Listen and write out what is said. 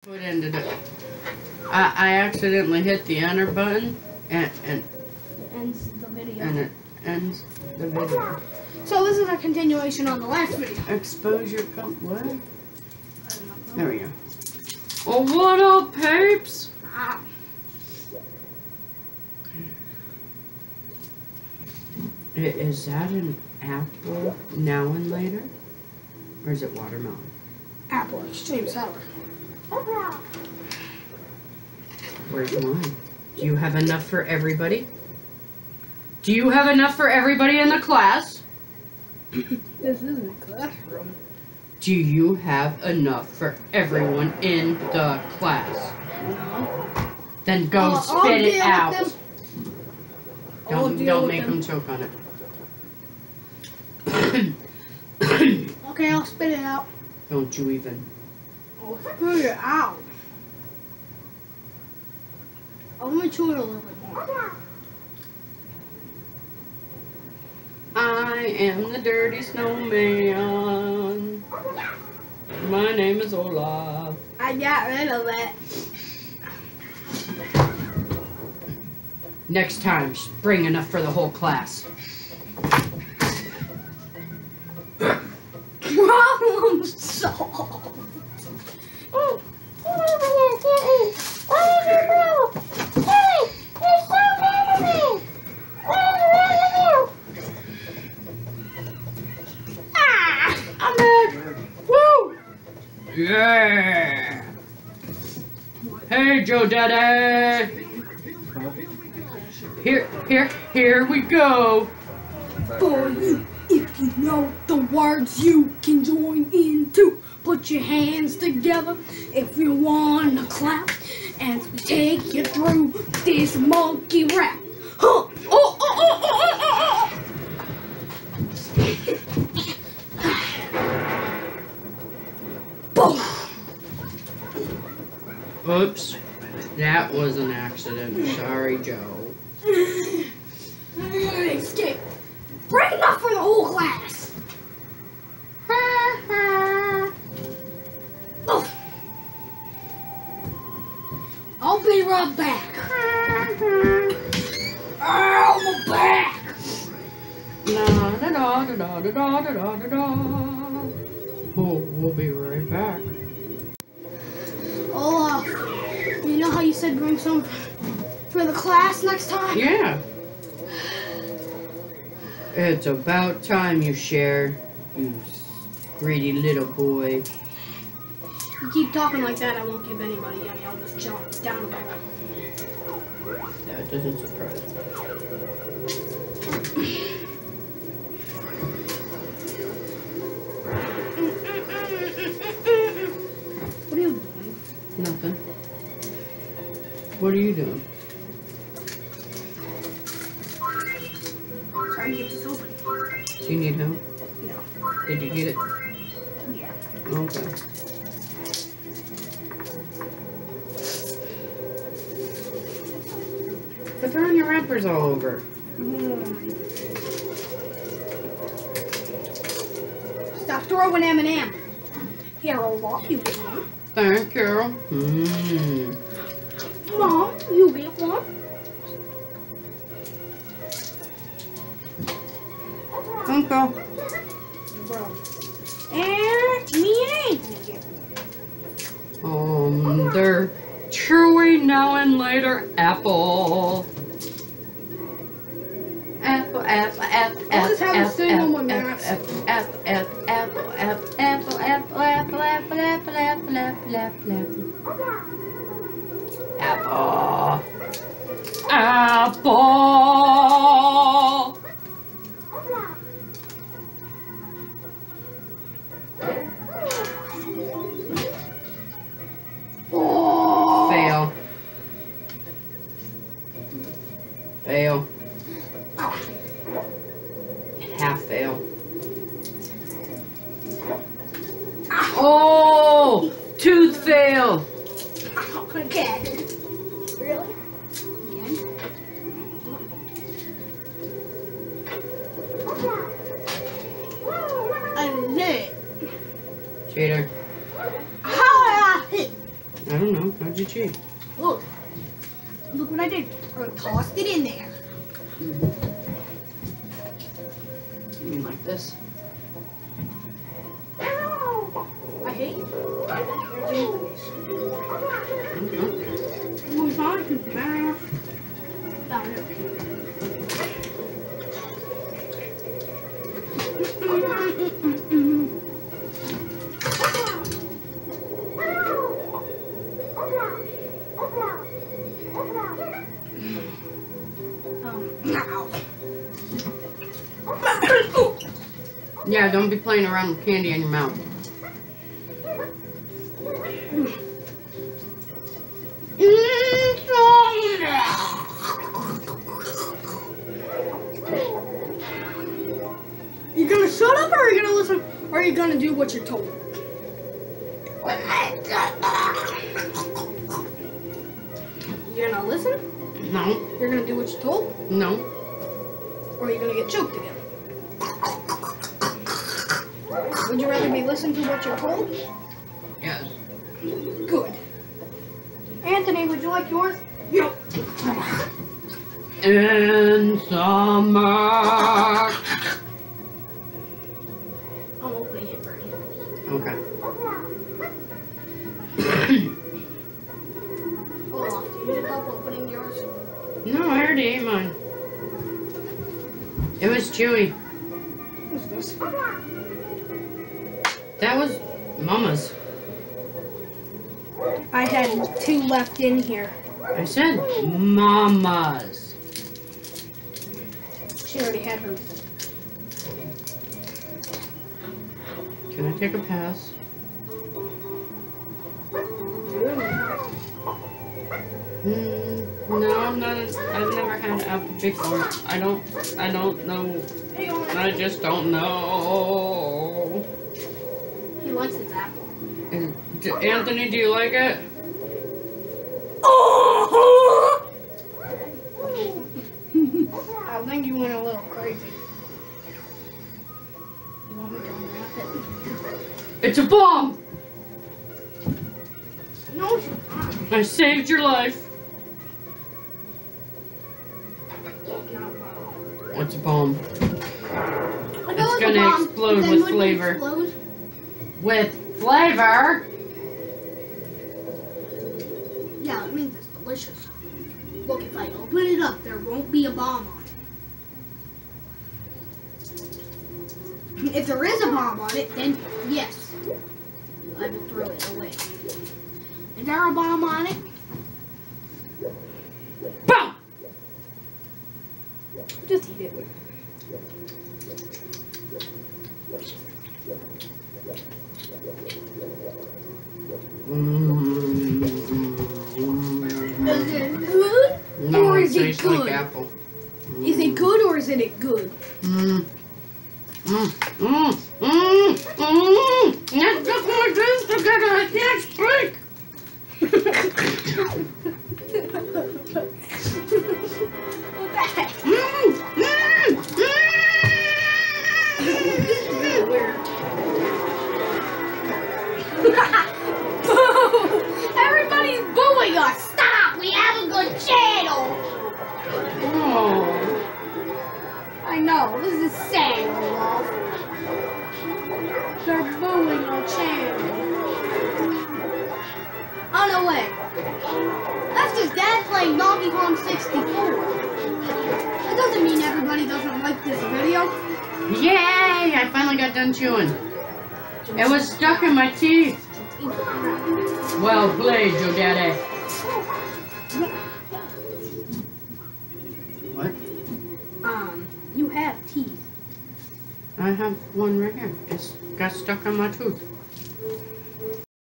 What ended it? I accidentally hit the enter button and It ends the video. it ends the video. So this is a continuation on the last video. Exposure what? I don't know. There we go. Oh, what up, peeps? Ah. Is that an apple now and later? Or is it watermelon? Apple extreme sour. Where's mine? Do you have enough for everybody? Do you have enough for everybody in the class? This isn't a classroom. Do you have enough for everyone in the class? No. Then go I'll spit it deal out. with them. I'll Don't deal with make them. them choke on it. Okay, I'll spit it out. Don't you even. I'll spit it out. I'm gonna chew it a little bit more. I am the dirty snowman. My name is Olaf. I got rid of it. Next time, bring enough for the whole class. Problem solved. I'm back. Woo! Yeah. Hey, Joe Daddy. Here we go. For you, if you know the words, you can join in too. Put your hands together if you want to clap as we take you through this monkey rap. Huh. Oh, oh, oh, oh, oh, oh. Boom. Oops. That was an accident. Sorry, Joe. Escape. Bring enough for the whole class. Oh. I'll be right back. I'm back. Da da da da da da da da da da. Oh, we'll be right back. Olaf, you know how you said bring some for the class next time? Yeah. It's about time you shared, you greedy little boy. You keep talking like that, I won't give anybody any. I'll just jump down a bit. That doesn't surprise me. What are you doing? Nothing. What are you doing? Trying to get this open. Do you need help? No. Did you get it? Yeah. Okay. Quit throwing your wrappers all over. Stop throwing M&M. Here, Olaf, you get one. Thank you. Mmm. Mom, you get one. Uncle. And me and Anthony get one. They're chewy now and later apple. Apple, apple, apple, I'll just have a apple, sing on my apple, mask. apple, apple, apple, apple, apple, apple, apple, apple, apple, apple, apple, apple, apple, apple. Apple. Oh. Fail. Fail. Half fail. Oh! Tooth fail! Okay. Really? Again? I did it. Cheater. How did I hit? I I don't know. How'd you cheat? Look. Look what I did. I tossed it in there. You mean like this? I hate you. Okay. Move on to math. Found it. Yeah, don't be playing around with candy in your mouth. You gonna shut up or are you gonna listen? Or are you gonna do what you're told? You're gonna listen? No. You're gonna do what you're told? No. Or are you gonna get choked again? Would you rather be listened to what you're told? Yes. Good. Anthony, would you like yours? Yep. In summer. I'm opening it for you. Okay. Olaf, do you need help opening yours? No, I already ate mine. It was chewy. What's this? That was Mama's. I had 2 left in here. I said Mama's. She already had hers. Can I take a pass? No, I'm not. I've never had apple before. I don't know. Hey, Olaf. I just don't know. He likes his apple. Anthony, do you like it? I think you went a little crazy. You want me to unwrap it? It's a bomb! No, it's not. I saved your life. What's a bomb? It's gonna explode with flavor. With flavor? Yeah, it means it's delicious. Look, if I open it up, there won't be a bomb on it. If there is a bomb on it, then yes, I will throw it away. Is there a bomb on it? Bomb! Just eat it. Is it good? No, Or it is it tastes good? like apple. Is it good or isn't it good? Let's look my dreams together. I can't speak. What the heck? This is really weird. Everybody's booing us. Stop! We have a good channel. Oh. I know. This is sad, Olaf. They're booing our channel. Oh no way. That's just Dad playing Donkey Kong 64. That doesn't mean everybody doesn't like this video. Yay! I finally got done chewing. It was stuck in my teeth. Well played, Joe Daddy. What? You have teeth. I have one right here. It's got stuck on my tooth.